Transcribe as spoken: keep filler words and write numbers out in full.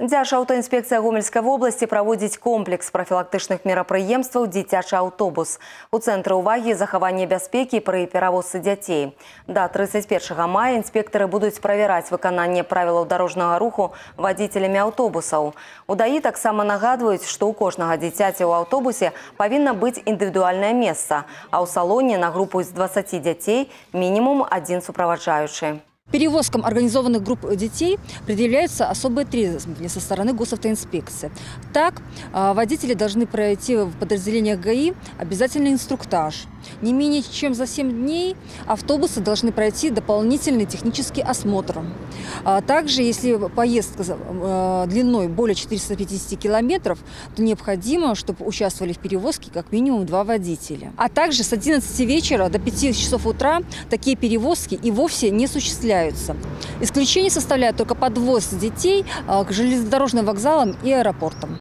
Дзяржаўтаінспекцыя Гомельской области проводит комплекс профилактычных мерапрыемстваў «Дзіцячы аўтобус». У цэнтры ўвагі захаванне бяспекі пры перавозцы дзяцей. До тридцать первого мая инспекторы будут проверять выкананне правілаў дорожного руху водителями автобусов. У ДАИ таксама нагадваюць, што у кожнага дзіцяці ў аўтобусе павінна быць індывідуальнае месца, а ў салоне на группу из двадцати дзяцей минимум один суправаджаючы. Перевозкам организованных групп детей предъявляются особые требования со стороны госавтоинспекции. Так, водители должны пройти в подразделениях ГАИ обязательный инструктаж. Не менее чем за семь дней автобусы должны пройти дополнительный технический осмотр. Также, если поездка длиной более четырёхсот пятидесяти километров, то необходимо, чтобы участвовали в перевозке как минимум два водителя. А также с одиннадцати вечера до пяти часов утра такие перевозки и вовсе не осуществляются. Исключение составляет только подвоз детей к железнодорожным вокзалам и аэропортам.